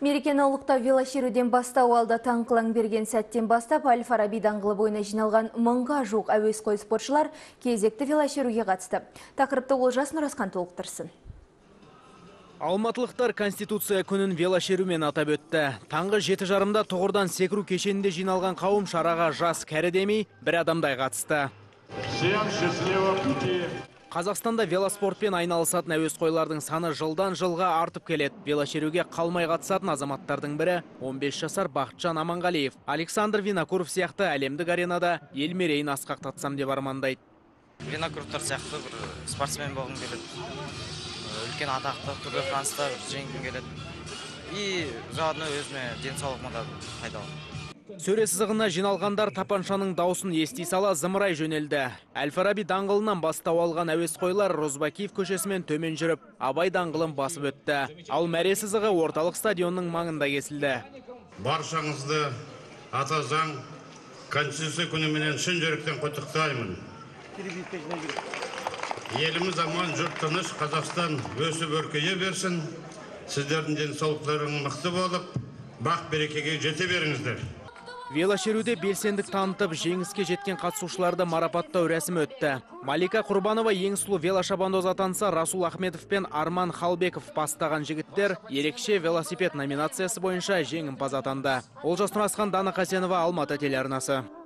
Мерекені ұлықта велошеруден бастау алды. Таңқылаң берген сәттен бастап Әл-Фараби даңғылы бойына жиналған мыңға жуық әуесқой спортшылар кезекті велошеруге қатысты. Тақырыпты Олжас Нұрасқан толықтырсын. Алматылықтар Конституция күнін велошерумен атап өтті. Таңғы 7:30-да тұғырдан секіру кешенінде жиналған қауым шараға жас кәрі демей бір адамдай қатысты. Қазақстанда велоспортпен айналысатын әуесқойлардың саны жылдан жылға артып келеді. Велошеруге қалмай қатысатын азаматтардың бірі 15 жасар Бақытжан Аманғалиев. Александр Винокуров сияқты әлемдік аренада ел мерейін асқақтатсам деп армандайды. Винокуровтар сияқты бір спортсмен болғым келеді. Үлкен атақты Тур де Франста жеңгім келеді. И заодно өзіме денсаулығыма да пайдалы. Сөре сызығына жиналғандар тапаншаның даусын ести сала зымырай жөнелді. Әл-Фараби даңғылынан бастау алған әуесқойлар Розбакиев көшесімен төмен жүріп, Абай даңғылын басып өтті. Ал мәре сызығы орталық стадионның маңында кесілді. Баршаңызды ата заң Конституция күніменен шын жүректен құттықтаймын. Еліміз аман, жұрт тыныш, Қазақстан өсіп өркейе берсін. Сіздердің денсаулықтарың мықты болып, бақ берекеге жете беріңіздер. Велошеруде белсендік танытып, жеңіске жеткен қатысушыларды марапаттау рәсімі өтті. Малика Құрбанова ең сұлу велошабандоз атанса, Расул Ахметов пен Арман Халбеков бастаған жігіттер ерекше велосипед номинациясы бойынша жеңімпаз атанды. Олжас Нұрасқан, Дана Қасенова, Алматы телеарнасы.